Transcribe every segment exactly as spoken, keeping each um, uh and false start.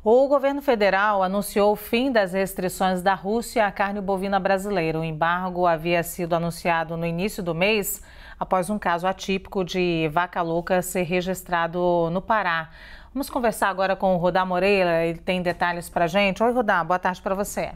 O governo federal anunciou o fim das restrições da Rússia à carne bovina brasileira. O embargo havia sido anunciado no início do mês, após um caso atípico de vaca louca ser registrado no Pará. Vamos conversar agora com o Rudá Moreira, ele tem detalhes para a gente. Oi, Rudá, boa tarde para você.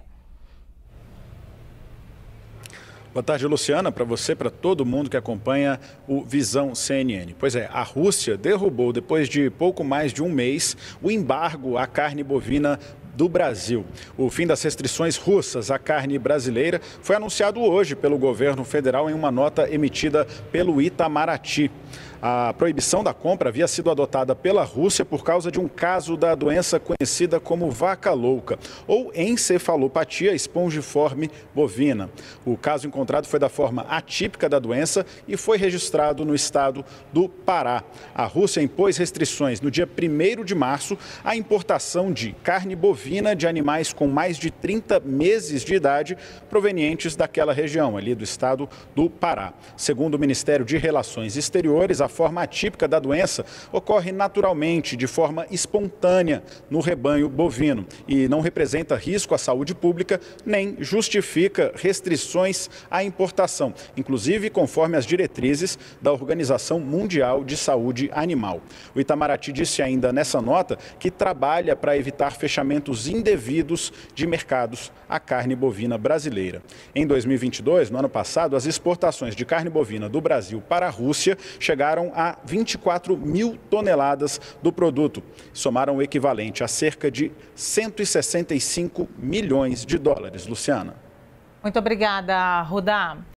Boa tarde, Luciana, para você, para todo mundo que acompanha o Visão C N N. Pois é, a Rússia derrubou, depois de pouco mais de um mês, o embargo à carne bovina do Brasil. O fim das restrições russas à carne brasileira foi anunciado hoje pelo governo federal em uma nota emitida pelo Itamaraty. A proibição da compra havia sido adotada pela Rússia por causa de um caso da doença conhecida como vaca louca, ou encefalopatia espongiforme bovina. O caso encontrado foi da forma atípica da doença e foi registrado no estado do Pará. A Rússia impôs restrições no dia primeiro de março à importação de carne bovina de animais com mais de trinta meses de idade provenientes daquela região, ali do estado do Pará. Segundo o Ministério de Relações Exteriores, a A forma atípica da doença ocorre naturalmente, de forma espontânea, no rebanho bovino e não representa risco à saúde pública nem justifica restrições à importação, inclusive conforme as diretrizes da Organização Mundial de Saúde Animal. O Itamaraty disse ainda nessa nota que trabalha para evitar fechamentos indevidos de mercados à carne bovina brasileira. Em dois mil e vinte e dois, no ano passado, as exportações de carne bovina do Brasil para a Rússia chegaram a vinte e quatro mil toneladas do produto. Somaram o equivalente a cerca de cento e sessenta e cinco milhões de dólares. Luciana. Muito obrigada, Rudá.